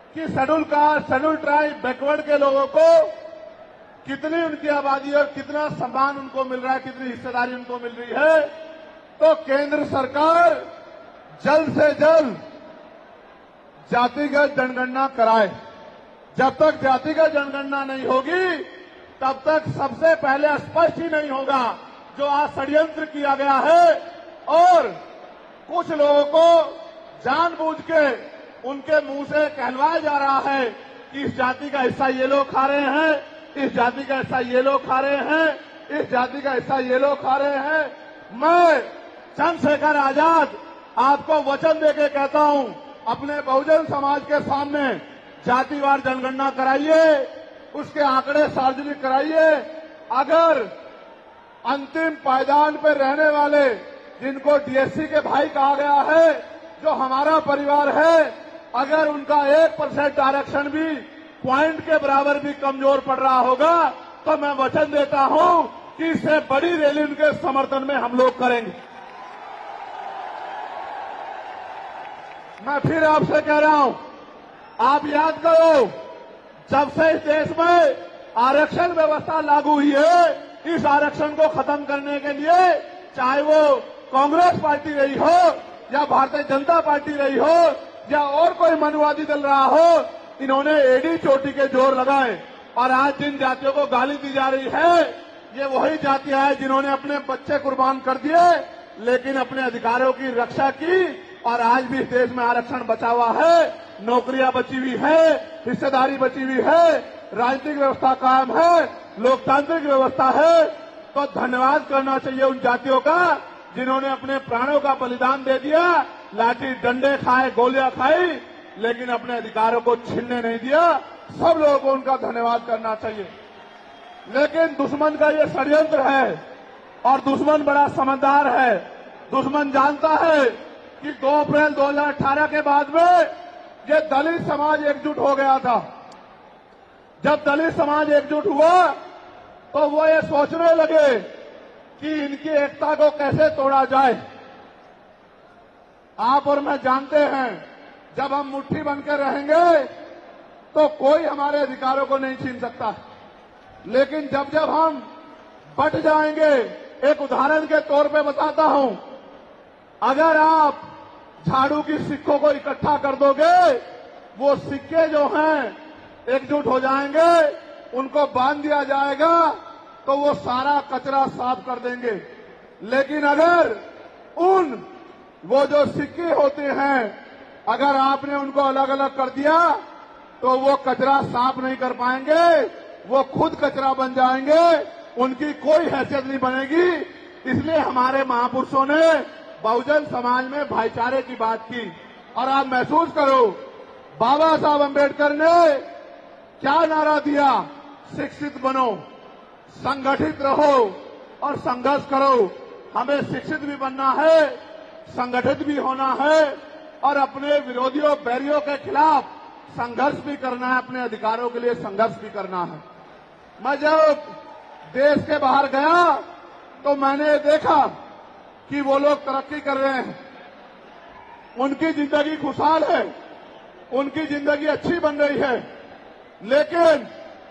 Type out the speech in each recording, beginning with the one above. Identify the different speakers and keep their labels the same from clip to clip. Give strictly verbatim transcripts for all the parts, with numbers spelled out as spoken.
Speaker 1: कि schedule caste, schedule tribe, backward के लोगों को कितनी उनकी आबादी और कितना सम्मान उनको मिल रहा है, कितनी हिस्सेदारी उनको मिल रही है, तो केंद्र सरकार जल्द से जल्द जातिगत जनगणना कराए। जब तक जातिगत जनगणना नहीं होगी तब तक सबसे पहले स्पष्ट ही नहीं होगा जो आज षड्यंत्र किया गया है और कुछ लोगों को जानबूझ के उनके मुंह से कहलवाया जा रहा है कि इस जाति का हिस्सा ये लोग खा रहे हैं, इस जाति का हिस्सा ये लोग खा रहे हैं, इस जाति का हिस्सा ये लोग खा रहे हैं। मैं चंद्रशेखर आजाद आपको वचन देके कहता हूं, अपने बहुजन समाज के सामने जातिवार जनगणना कराइए, उसके आंकड़े सार्वजनिक कराइए। अगर अंतिम पायदान पर रहने वाले जिनको डीएससी के भाई कहा गया है, जो हमारा परिवार है, अगर उनका एक परसेंट आरक्षण भी पॉइंट के बराबर भी कमजोर पड़ रहा होगा तो मैं वचन देता हूं कि इससे बड़ी रैली उनके समर्थन में हम लोग करेंगे। मैं फिर आपसे कह रहा हूं, आप याद करो, जब से इस देश में आरक्षण व्यवस्था लागू हुई है, इस आरक्षण को खत्म करने के लिए चाहे वो कांग्रेस पार्टी रही हो या भारतीय जनता पार्टी रही हो या और कोई मनुवादी दल रहा हो, इन्होंने एडी चोटी के जोर लगाए। और आज जिन जातियों को गाली दी जा रही है, ये वही जातियां हैं जिन्होंने अपने बच्चे कुर्बान कर दिए लेकिन अपने अधिकारों की रक्षा की और आज भी इस देश में आरक्षण बचा हुआ है, नौकरियां बची हुई है, हिस्सेदारी बची हुई है, राजनीतिक व्यवस्था कायम है, लोकतांत्रिक व्यवस्था है। तो धन्यवाद करना चाहिए उन जातियों का जिन्होंने अपने प्राणों का बलिदान दे दिया, लाठी डंडे खाए, गोलियां खाई, लेकिन अपने अधिकारों को छीनने नहीं दिया। सब लोगों को उनका धन्यवाद करना चाहिए। लेकिन दुश्मन का ये षड्यंत्र है और दुश्मन बड़ा समझदार है। दुश्मन जानता है कि दो अप्रैल दो हज़ार अठारह के बाद में ये दलित समाज एकजुट हो गया था। जब दलित समाज एकजुट हुआ तो वो ये सोचने लगे कि इनकी एकता को कैसे तोड़ा जाए। आप और मैं जानते हैं, जब हम मुट्ठी बनकर रहेंगे तो कोई हमारे अधिकारों को नहीं छीन सकता, लेकिन जब जब हम बट जाएंगे, एक उदाहरण के तौर पे बताता हूं, अगर आप झाड़ू की सिक्कों को इकट्ठा कर दोगे, वो सिक्के जो हैं एकजुट हो जाएंगे, उनको बांध दिया जाएगा तो वो सारा कचरा साफ कर देंगे। लेकिन अगर उन वो जो सिक्के होते हैं, अगर आपने उनको अलग अलग कर दिया तो वो कचरा साफ नहीं कर पाएंगे, वो खुद कचरा बन जाएंगे, उनकी कोई हैसियत नहीं बनेगी। इसलिए हमारे महापुरुषों ने बहुजन समाज में भाईचारे की बात की। और आप महसूस करो, बाबा साहब अम्बेडकर ने क्या नारा दिया? शिक्षित बनो, संगठित रहो और संघर्ष करो। हमें शिक्षित भी बनना है, संगठित भी होना है और अपने विरोधियों, बैरियों के खिलाफ संघर्ष भी करना है, अपने अधिकारों के लिए संघर्ष भी करना है। मैं जब देश के बाहर गया तो मैंने देखा कि वो लोग तरक्की कर रहे हैं, उनकी जिंदगी खुशहाल है, उनकी जिंदगी अच्छी बन रही है। लेकिन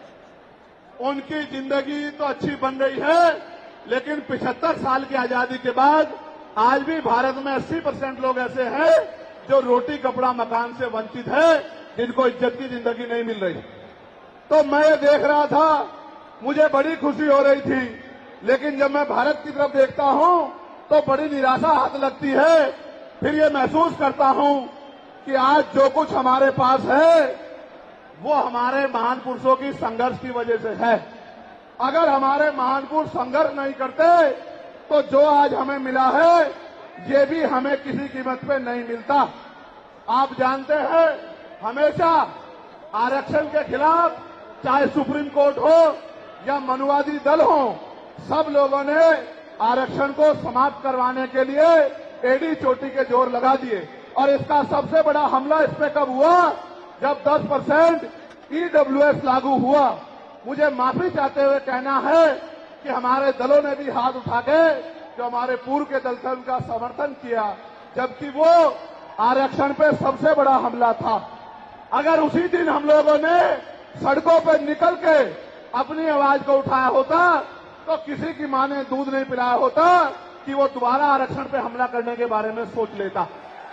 Speaker 1: उनकी जिंदगी तो अच्छी बन रही है, लेकिन पचहत्तर साल की आजादी के बाद आज भी भारत में अस्सी परसेंट लोग ऐसे हैं जो रोटी, कपड़ा, मकान से वंचित है, जिनको इज्जत की जिंदगी नहीं मिल रही। तो मैं ये देख रहा था, मुझे बड़ी खुशी हो रही थी, लेकिन जब मैं भारत की तरफ देखता हूं तो बड़ी निराशा हाथ लगती है। फिर ये महसूस करता हूं कि आज जो कुछ हमारे पास है वो हमारे महान पुरुषों की संघर्ष की वजह से है। अगर हमारे महान पुरुष संघर्ष नहीं करते तो जो आज हमें मिला है ये भी हमें किसी कीमत पे नहीं मिलता। आप जानते हैं, हमेशा आरक्षण के खिलाफ चाहे सुप्रीम कोर्ट हो या मनुवादी दल हो, सब लोगों ने आरक्षण को समाप्त करवाने के लिए एडी चोटी के जोर लगा दिए। और इसका सबसे बड़ा हमला इस पे कब हुआ? जब दस परसेंट ईडब्ल्यूएस लागू हुआ। मुझे माफी चाहते हुए कहना है कि हमारे दलों ने भी हाथ उठा के, जो हमारे पूर्व के दल थे, उनका समर्थन किया, जबकि वो आरक्षण पे सबसे बड़ा हमला था। अगर उसी दिन हम लोगों ने सड़कों पर निकल के अपनी आवाज को उठाया होता तो किसी की मां ने दूध नहीं पिलाया होता कि वो दोबारा आरक्षण पे हमला करने के बारे में सोच लेता।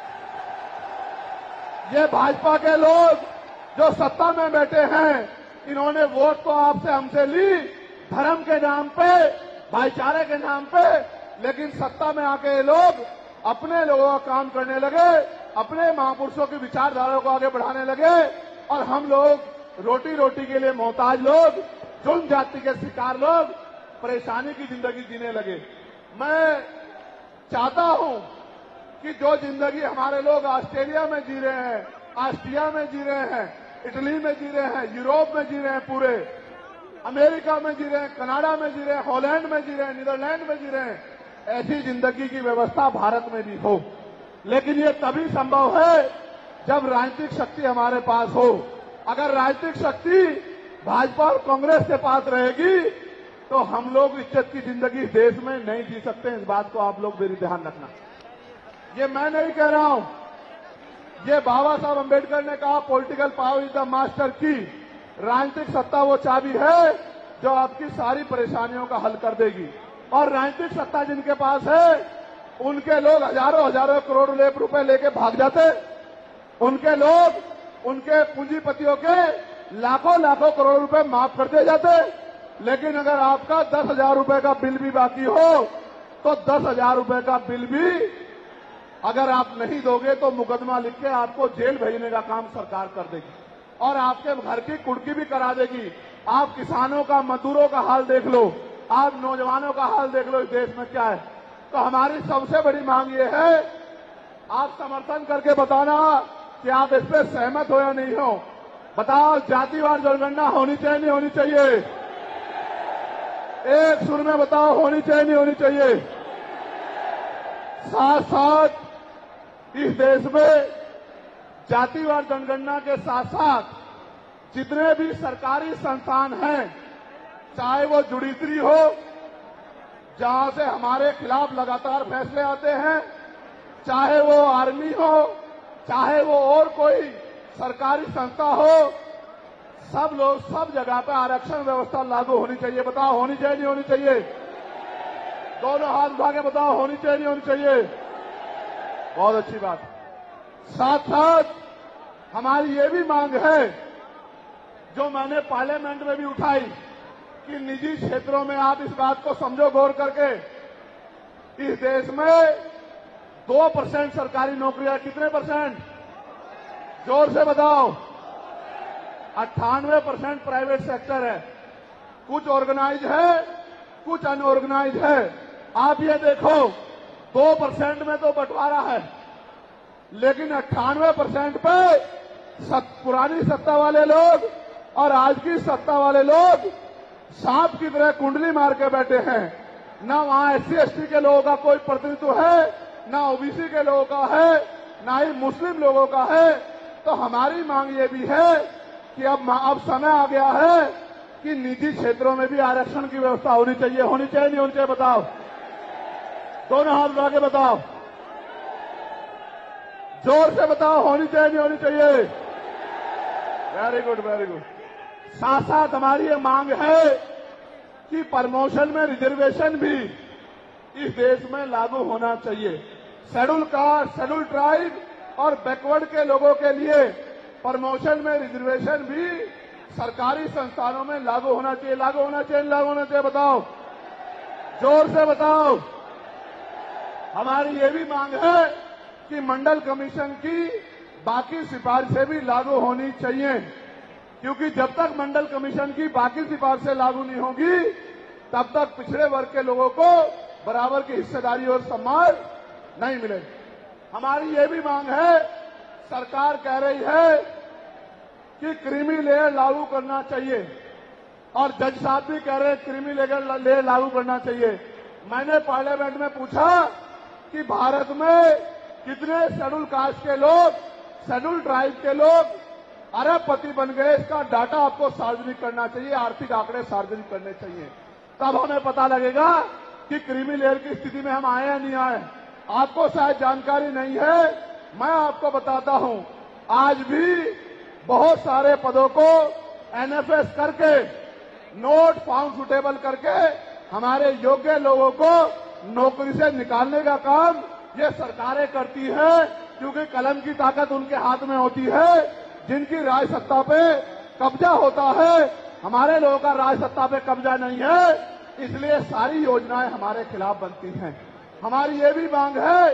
Speaker 1: ये भाजपा के लोग जो सत्ता में बैठे हैं, इन्होंने वोट तो आपसे हमसे ली धर्म के नाम पे, भाईचारे के नाम पे, लेकिन सत्ता में आके ये लोग अपने लोगों का काम करने लगे, अपने महापुरुषों की विचारधारा को आगे बढ़ाने लगे और हम लोग रोटी रोटी के लिए मोहताज लोग, जुल्म जाति के शिकार लोग परेशानी की जिंदगी जीने लगे। मैं चाहता हूं कि जो जिंदगी हमारे लोग ऑस्ट्रेलिया में जी रहे हैं, ऑस्ट्रिया में जी रहे हैं, इटली में जी रहे हैं, यूरोप में जी रहे हैं, पूरे अमेरिका में जी रहे हैं, कनाडा में जी रहे हैं, हॉलैंड में जी रहे हैं, नीदरलैंड में जी रहे हैं, ऐसी जिंदगी की व्यवस्था भारत में भी हो। लेकिन ये तभी संभव है जब राजनीतिक शक्ति हमारे पास हो। अगर राजनीतिक शक्ति भाजपा और कांग्रेस के पास रहेगी तो हम लोग इज्जत की जिंदगी देश में नहीं जी सकते। इस बात को आप लोग मेरी ध्यान रखना। ये मैं नहीं कह रहा हूं, ये बाबा साहब अम्बेडकर ने कहा, political power is the master key. राजनीतिक सत्ता वो चाबी है जो आपकी सारी परेशानियों का हल कर देगी। और राजनीतिक सत्ता जिनके पास है उनके लोग हजारों हजारों करोड़ रुपए लेके भाग जाते, उनके लोग उनके पूंजीपतियों के लाखों लाखों करोड़ रुपए माफ कर दिए जाते। लेकिन अगर आपका दस हजार रुपए का बिल भी बाकी हो तो दस हजार रुपए का बिल भी अगर आप नहीं दोगे तो मुकदमा लिख के आपको जेल भेजने का काम सरकार कर देगी और आपके घर की कुर्की भी करा देगी। आप किसानों का, मजदूरों का हाल देख लो, आप नौजवानों का हाल देख लो, इस देश में क्या है। तो हमारी सबसे बड़ी मांग ये है, आप समर्थन करके बताना कि आप इस पर सहमत हो या नहीं हो। बताओ, जातिवार जनगणना होनी चाहिए नहीं होनी चाहिए? एक सुर में बताओ, होनी चाहिए नहीं होनी चाहिए? साथ साथ इस देश में जातिवार जनगणना के साथ साथ जितने भी सरकारी संस्थान हैं, चाहे वो जुडिशरी हो जहां से हमारे खिलाफ लगातार फैसले आते हैं, चाहे वो आर्मी हो, चाहे वो और कोई सरकारी संस्था हो, सब लोग सब जगह पे आरक्षण व्यवस्था लागू होनी चाहिए। बताओ, होनी चाहिए नहीं होनी चाहिए? दोनों हाथ उठा के बताओ, होनी चाहिए नहीं होनी चाहिए? बहुत अच्छी बात। साथ साथ हमारी ये भी मांग है जो मैंने पार्लियामेंट में भी उठाई कि निजी क्षेत्रों में आप इस बात को समझो गौर करके, इस देश में दो परसेंट सरकारी नौकरियां, कितने परसेंट? जोर से बताओ। अट्ठानवे परसेंट प्राइवेट सेक्टर है, कुछ ऑर्गेनाइज है, कुछ अनऑर्गेनाइज है। आप ये देखो, दो परसेंट में तो बंटवारा है, लेकिन अट्ठानवे परसेंट पे सत, पुरानी सत्ता वाले लोग और आज की सत्ता वाले लोग सांप की तरह कुंडली मार के बैठे हैं। ना वहां एससी एसटी के लोगों का कोई प्रतिनिधित्व है, ना ओबीसी के लोगों का है, ना ही मुस्लिम लोगों का है। तो हमारी मांग ये भी है कि अब अब समय आ गया है कि निजी क्षेत्रों में भी आरक्षण की व्यवस्था होनी चाहिए। होनी चाहिए नहीं होनी चाहिए? बताओ, दोनों हाथ उठा के बताओ, जोर से बताओ, होनी चाहिए नहीं होनी चाहिए? Very good, very good. साथ साथ हमारी ये मांग है कि प्रमोशन में रिजर्वेशन भी इस देश में लागू होना चाहिए। शेड्यूल कास्ट, शेड्यूल ट्राइब और बैकवर्ड के लोगों के लिए प्रमोशन में रिजर्वेशन भी सरकारी संस्थानों में लागू होना चाहिए। लागू होना चाहिए, लागू होना चाहिए? बताओ, जोर से बताओ। हमारी ये भी मांग है कि मंडल कमीशन की बाकी सिफारिशें भी लागू होनी चाहिए, क्योंकि जब तक मंडल कमीशन की बाकी सिफारिशें लागू नहीं होगी तब तक पिछड़े वर्ग के लोगों को बराबर की हिस्सेदारी और सम्मान नहीं मिलेगी। हमारी ये भी मांग है, सरकार कह रही है कि क्रीमी लेयर लागू करना चाहिए और जज साहब भी कह रहे हैं क्रीमी लेयर लागू करना चाहिए। मैंने पार्लियामेंट में पूछा कि भारत में कितने शेड्यूल कास्ट के लोग, शेड्यूल ट्राइब के लोग अरबपति बन गए, इसका डाटा आपको सार्वजनिक करना चाहिए, आर्थिक आंकड़े सार्वजनिक करने चाहिए। तब हमें पता लगेगा कि क्रीमी लेयर की स्थिति में हम आए या नहीं आए। आपको शायद जानकारी नहीं है, मैं आपको बताता हूं, आज भी बहुत सारे पदों को एनएफएस करके, नोट फाउंड सुटेबल करके हमारे योग्य लोगों को नौकरी से निकालने का काम ये सरकारें करती है, क्योंकि कलम की ताकत उनके हाथ में होती है। जिनकी राज सत्ता पे कब्जा होता है, हमारे लोगों का राज सत्ता पे कब्जा नहीं है, इसलिए सारी योजनाएं हमारे खिलाफ बनती हैं। हमारी ये भी मांग है,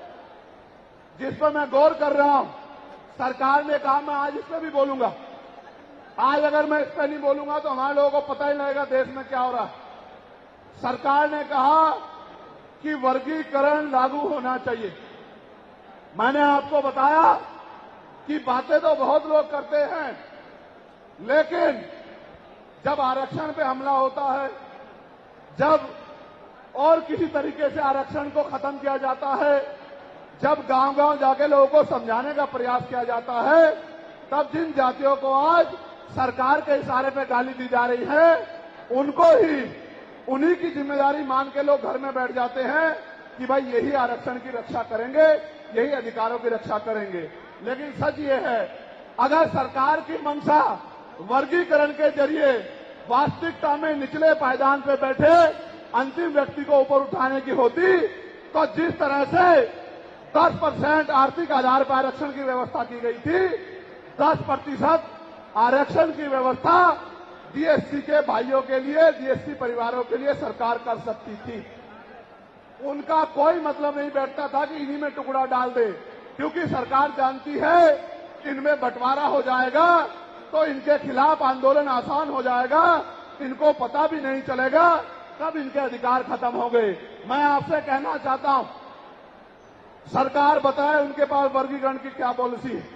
Speaker 1: जिस पर मैं गौर कर रहा हूं, सरकार ने कहा, मैं आज इस पर भी बोलूंगा। आज अगर मैं इस पर नहीं बोलूंगा तो हमारे लोगों को पता ही लगेगा देश में क्या हो रहा है। सरकार ने कहा कि वर्गीकरण लागू होना चाहिए। मैंने आपको बताया कि बातें तो बहुत लोग करते हैं, लेकिन जब आरक्षण पे हमला होता है, जब और किसी तरीके से आरक्षण को खत्म किया जाता है, जब गांव-गांव जाके लोगों को समझाने का प्रयास किया जाता है, तब जिन जातियों को आज सरकार के इशारे पे गाली दी जा रही है, उनको ही उन्हीं की जिम्मेदारी मान के लोग घर में बैठ जाते हैं कि भाई यही आरक्षण की रक्षा करेंगे, यही अधिकारों की रक्षा करेंगे। लेकिन सच ये है, अगर सरकार की मंशा वर्गीकरण के जरिए वास्तविकता में निचले पायदान पे बैठे अंतिम व्यक्ति को ऊपर उठाने की होती, तो जिस तरह से दस परसेंट आर्थिक आधार पर आरक्षण की व्यवस्था की गई थी, दस प्रतिशत आरक्षण की व्यवस्था डीएससी के भाइयों के लिए, डीएससी परिवारों के लिए सरकार कर सकती थी। उनका कोई मतलब नहीं बैठता था कि इन्हीं में टुकड़ा डाल दे, क्योंकि सरकार जानती है कि इनमें बंटवारा हो जाएगा तो इनके खिलाफ आंदोलन आसान हो जाएगा, इनको पता भी नहीं चलेगा कब इनके अधिकार खत्म हो गए। मैं आपसे कहना चाहता हूं, सरकार बताए उनके पास वर्गीकरण की क्या पॉलिसी है,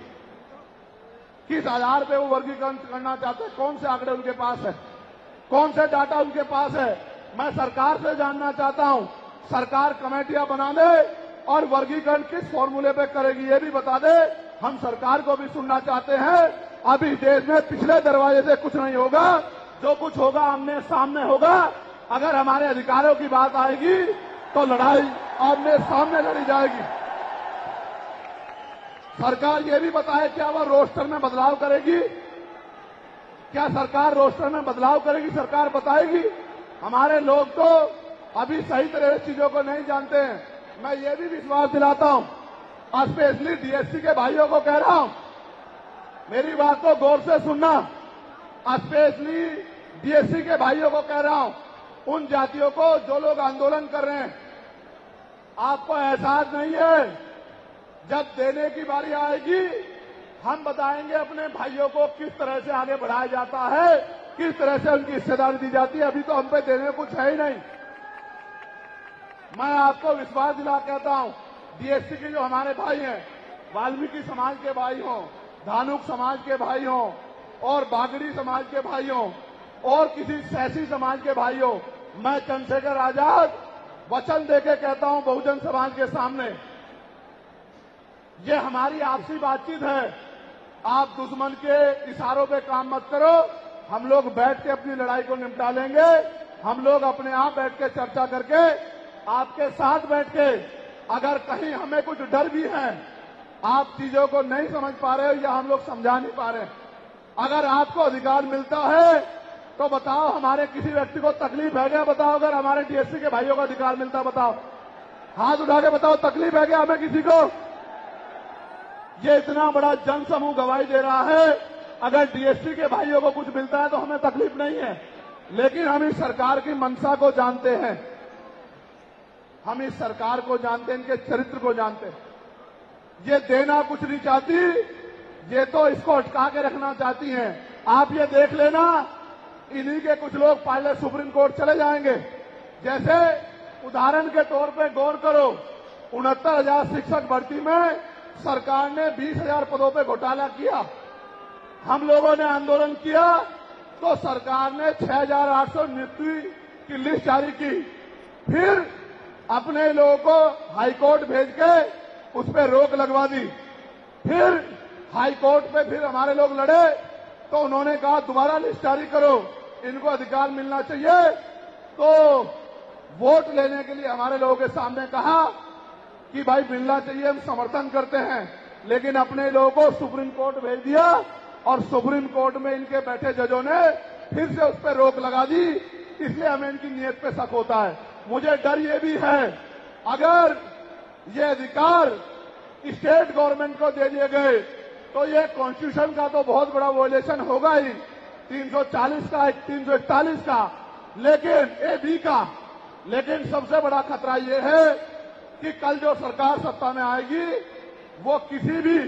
Speaker 1: किस आधार पे वो वर्गीकरण करना चाहते हैं, कौन से आंकड़े उनके पास है, कौन से डाटा उनके पास है। मैं सरकार से जानना चाहता हूं, सरकार कमेटियां बना दे और वर्गीकरण किस फॉर्मूले पे करेगी ये भी बता दे। हम सरकार को भी सुनना चाहते हैं। अभी देश में पिछले दरवाजे से कुछ नहीं होगा, जो कुछ होगा आमने सामने होगा। अगर हमारे अधिकारों की बात आएगी तो लड़ाई आमने सामने लड़ी जाएगी। सरकार ये भी बताए क्या वह रोस्टर में बदलाव करेगी, क्या सरकार रोस्टर में बदलाव करेगी, सरकार बताएगी। हमारे लोग तो अभी सही तरह से चीजों को नहीं जानते हैं। मैं ये भी विश्वास दिलाता हूं, स्पेशली डीएससी के भाइयों को कह रहा हूं, मेरी बात को गौर से सुनना। स्पेशली डीएससी के भाइयों को कह रहा हूं, उन जातियों को जो लोग आंदोलन कर रहे हैं, आपको एहसास नहीं है, जब देने की बारी आएगी हम बताएंगे अपने भाइयों को किस तरह से आगे बढ़ाया जाता है, किस तरह से उनकी हिस्सेदारी दी जाती है। अभी तो हम पे देने कुछ है ही नहीं। मैं आपको विश्वास दिला कहता हूं, डीएससी के जो हमारे भाई हैं, वाल्मीकि समाज के भाई हों, धानुक समाज के भाई हों और बागड़ी समाज के भाई हों और किसी सैसी समाज के भाई हों, मैं चंद्रशेखर आजाद वचन देके कहता हूं बहुजन समाज के सामने, ये हमारी आपसी बातचीत है। आप दुश्मन के इशारों पे काम मत करो, हम लोग बैठ के अपनी लड़ाई को निपटा लेंगे। हम लोग अपने आप बैठ के चर्चा करके आपके साथ बैठ के, अगर कहीं हमें कुछ डर भी है, आप चीजों को नहीं समझ पा रहे हो या हम लोग समझा नहीं पा रहे, अगर आपको अधिकार मिलता है तो बताओ, हमारे किसी व्यक्ति को तकलीफ है क्या? बताओ, अगर हमारे डीएससी के भाइयों को अधिकार मिलता, बताओ, हाथ उठा के बताओ, तकलीफ है क्या हमें किसी को? ये इतना बड़ा जन समूह गवाही दे रहा है, अगर डीएससी के भाइयों को कुछ मिलता है तो हमें तकलीफ नहीं है। लेकिन हम इस सरकार की मंशा को जानते हैं, हम इस सरकार को जानते हैं, इनके चरित्र को जानते हैं। ये देना कुछ नहीं चाहती, ये तो इसको अटका के रखना चाहती हैं। आप ये देख लेना, इन्हीं के कुछ लोग पहले सुप्रीम कोर्ट चले जाएंगे। जैसे उदाहरण के तौर पे गौर करो, उनहत्तर हजार शिक्षक भर्ती में सरकार ने बीस हजार पदों पे घोटाला किया। हम लोगों ने आंदोलन किया तो सरकार ने छह हजार आठ सौ नियुक्ति की लिस्ट जारी की। फिर अपने लोगों को हाईकोर्ट भेज के उस पर रोक लगवा दी। फिर हाईकोर्ट पे फिर हमारे लोग लड़े तो उन्होंने कहा दोबारा लिस्ट जारी करो, इनको अधिकार मिलना चाहिए। तो वोट लेने के लिए हमारे लोगों के सामने कहा कि भाई मिलना चाहिए, हम समर्थन करते हैं, लेकिन अपने लोगों को सुप्रीम कोर्ट भेज दिया और सुप्रीम कोर्ट में इनके बैठे जजों ने फिर से उस पर रोक लगा दी, इसलिए हमें इनकी नीयत पे शक होता है। मुझे डर ये भी है, अगर ये अधिकार स्टेट गवर्नमेंट को दे दिए गए तो ये कॉन्स्टिट्यूशन का तो बहुत बड़ा वॉयलेशन होगा ही, तीन सौ चालीस का, तीन सौ इकतालीस का, लेकिन ए बी का। लेकिन सबसे बड़ा खतरा ये है कि कल जो सरकार सत्ता में आएगी वो किसी भी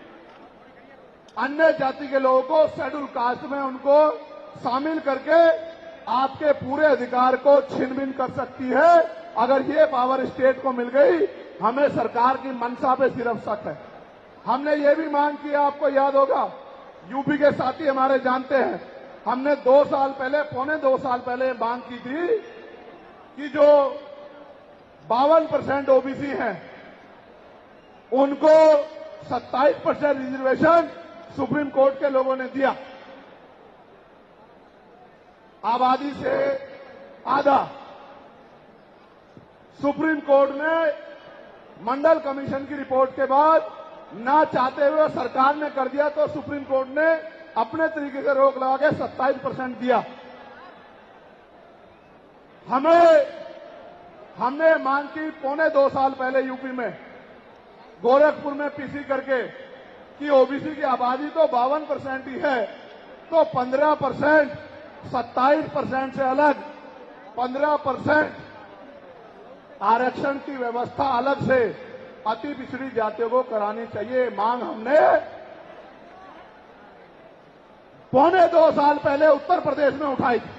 Speaker 1: अन्य जाति के लोगों को शेड्यूल कास्ट में उनको शामिल करके आपके पूरे अधिकार को छीन बीन कर सकती है। अगर ये पावर स्टेट को मिल गई, हमें सरकार की मंशा पे सिर्फ शक है। हमने ये भी मांग की, आपको याद होगा, यूपी के साथी हमारे जानते हैं, हमने दो साल पहले, पौने दो साल पहले मांग की थी कि जो बावन परसेंट ओबीसी हैं उनको सत्ताईस परसेंट रिजर्वेशन सुप्रीम कोर्ट के लोगों ने दिया, आबादी से आधा। सुप्रीम कोर्ट ने मंडल कमीशन की रिपोर्ट के बाद ना चाहते हुए सरकार ने कर दिया, तो सुप्रीम कोर्ट ने अपने तरीके से रोक लगा के सत्ताईस परसेंट दिया। हमें हमने मांग की पौने दो साल पहले यूपी में गोरखपुर में पीसी करके कि ओबीसी की आबादी तो बावन परसेंट ही है, तो पंद्रह परसेंट सत्ताईस परसेंट से अलग पंद्रह परसेंट आरक्षण की व्यवस्था अलग से अति पिछड़ी जातियों को करानी चाहिए। मांग हमने पौने दो साल पहले उत्तर प्रदेश में उठाई थी।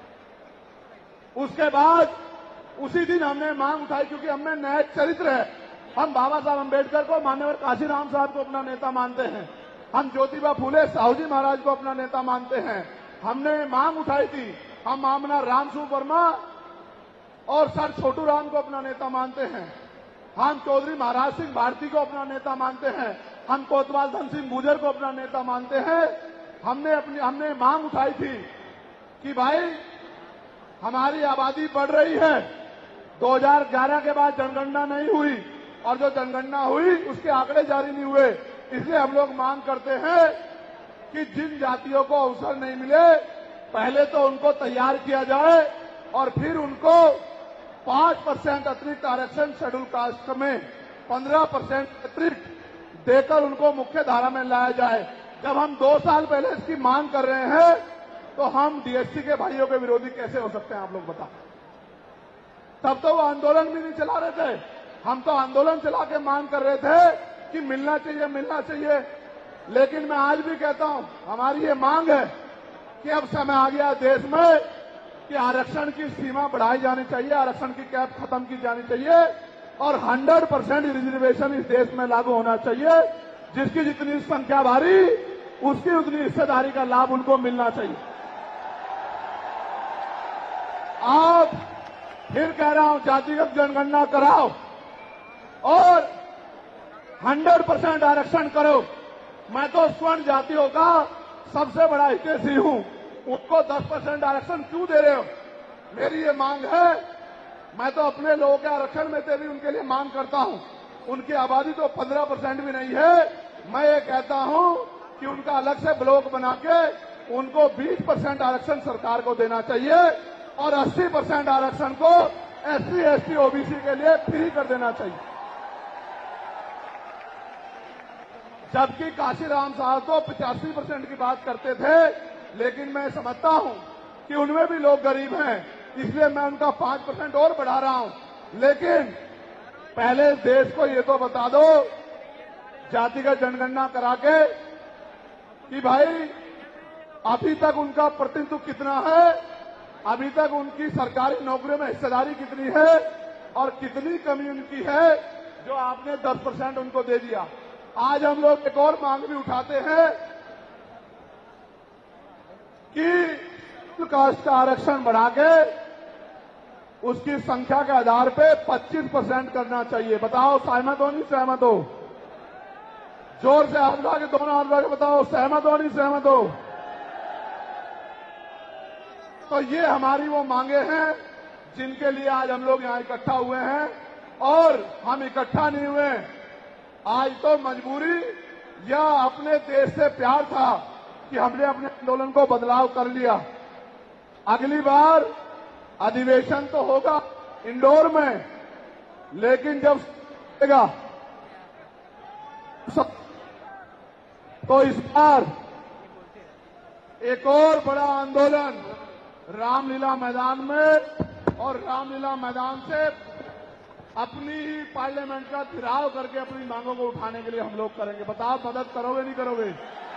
Speaker 1: उसके बाद उसी दिन हमने मांग उठाई, क्योंकि हमें नैतिक चरित्र है। हम बाबा साहब अम्बेडकर को, माननीय काशीराम साहब को अपना नेता मानते हैं, हम ज्योतिबा फूले साहू जी महाराज को अपना नेता मानते हैं। हमने मांग उठाई थी, हम मामना रामसू वर्मा और सर छोटू राम को अपना नेता मानते हैं, हम चौधरी महाराज सिंह भारती को अपना नेता मानते हैं, हम कोतवाल धन सिंह गुर्जर को अपना नेता मानते हैं। हमने अपनी हमने मांग उठाई थी कि भाई हमारी आबादी बढ़ रही है, दो हज़ार ग्यारह के बाद जनगणना नहीं हुई और जो जनगणना हुई उसके आंकड़े जारी नहीं हुए, इसलिए हम लोग मांग करते हैं कि जिन जातियों को अवसर नहीं मिले पहले तो उनको तैयार किया जाए और फिर उनको पांच परसेंट अतिरिक्त आरक्षण शेड्यूल कास्ट में पंद्रह परसेंट अतिरिक्त देकर उनको मुख्य धारा में लाया जाए। जब हम दो साल पहले इसकी मांग कर रहे हैं तो हम डीएससी के भाइयों के विरोधी कैसे हो सकते हैं, आप लोग बताओ। तब तो वो आंदोलन भी नहीं चला रहे थे, हम तो आंदोलन चला के मांग कर रहे थे कि मिलना चाहिए मिलना चाहिए। लेकिन मैं आज भी कहता हूं, हमारी ये मांग है कि अब समय आ गया देश में कि आरक्षण की सीमा बढ़ाई जानी चाहिए, आरक्षण की कैप खत्म की जानी चाहिए और सौ परसेंट रिजर्वेशन इस देश में लागू होना चाहिए। जिसकी जितनी संख्या भारी उसकी उतनी हिस्सेदारी का लाभ उनको मिलना चाहिए। आप फिर कह रहा हूं, जातिगत जनगणना कराओ और सौ परसेंट आरक्षण करो। मैं तो स्वर्ण जातियों का सबसे बड़ा हितैषी हूं, उनको दस परसेंट आरक्षण क्यों दे रहे हो? मेरी ये मांग है, मैं तो अपने लोगों के आरक्षण में से भी उनके लिए मांग करता हूं। उनकी आबादी तो पंद्रह परसेंट भी नहीं है। मैं ये कहता हूं कि उनका अलग से ब्लॉक बना के उनको बीस परसेंट आरक्षण सरकार को देना चाहिए और अस्सी परसेंट आरक्षण को एससी एसटी ओबीसी के लिए फ्री कर देना चाहिए। जबकि काशीराम साहब तो पचासी परसेंट की बात करते थे, लेकिन मैं समझता हूं कि उनमें भी लोग गरीब हैं, इसलिए मैं उनका पांच परसेंट और बढ़ा रहा हूं। लेकिन पहले देश को ये तो बता दो, जातिगत जनगणना करा के, कि भाई अभी तक उनका प्रतिनिधित्व कितना है, अभी तक उनकी सरकारी नौकरियों में हिस्सेदारी कितनी है और कितनी कमी उनकी है जो आपने दस परसेंट उनको दे दिया। आज हम लोग एक और मांग भी उठाते हैं कि कास्ट का आरक्षण बढ़ा के उसकी संख्या के आधार पे पच्चीस परसेंट करना चाहिए। बताओ सहमत हो नहीं सहमत हो? जोर से हाथ उठा के, दोनों हाथ उठा के बताओ सहमत हो नहीं सहमत हो? तो ये हमारी वो मांगे हैं जिनके लिए आज हम लोग यहां इकट्ठा हुए हैं। और हम इकट्ठा नहीं हुए आज तो मजबूरी या अपने देश से प्यार था कि हमने अपने आंदोलन को बदलाव कर लिया। अगली बार अधिवेशन तो होगा इंदौर में, लेकिन जब होगा तो इस बार एक और बड़ा आंदोलन रामलीला मैदान में, और रामलीला मैदान से अपनी ही पार्लियामेंट का घेराव करके अपनी मांगों को उठाने के लिए हम लोग करेंगे। बताओ मदद करोगे नहीं करोगे?